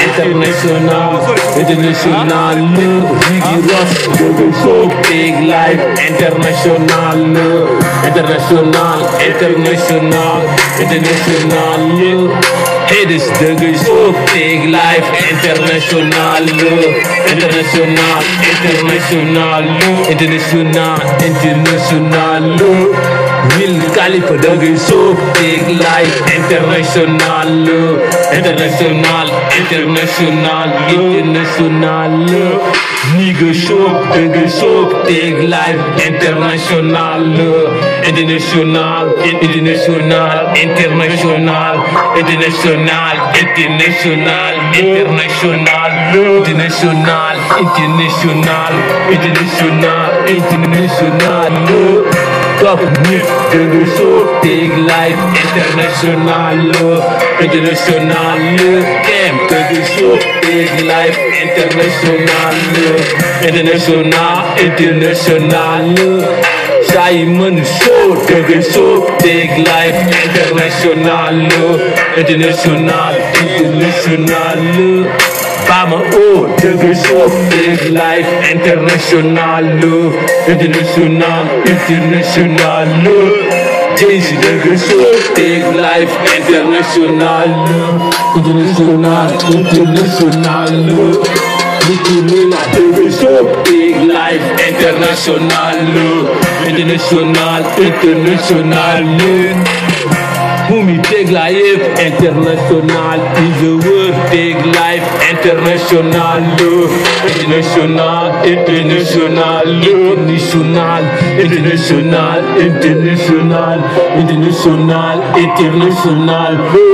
international, international, rigorous, so big life, international, international, international, international. Hey, this is so big life, international, international, international, international, international. Will Khalifa is so big life, international, international, international, international. Nigga so big life, international, international, international, international, international, international, international, international, international, international, international. Top nip, so big life, international, international, camp, so big life, international, international, international. Simon Show, so big life, international, international, international. Bama oh, so big life, international, international, international. Jay-Z, so big life, international, international, international. Nicki Minaj, so big life, international, international, international. Mumi Big Life International is the word Big Life International, international, international, international, international, international, international, international,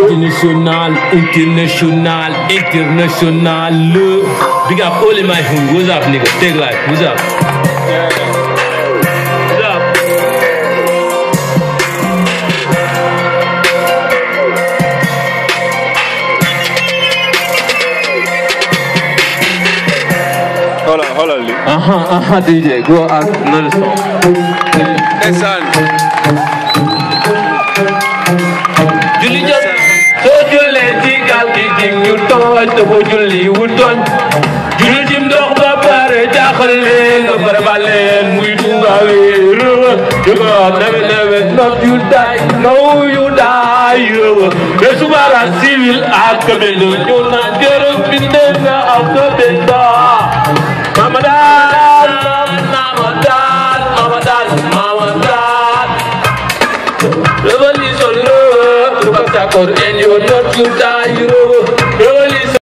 international, international, international. Big up all in my home. What's up, nigga? Big Life. What's up? Hold on, DJ, go ask another song. Next one. Julie just so Julie gal king you touch the Julie Woodon. Julie Jim dog pare jaxal len bare balen muy dungale. You got never not you die, no you die. Besubara civil akabel you na jero bindena akabenda. Mama dad, mama dad, mama dad, mama dad. Revolution, look at that, and you're not to die.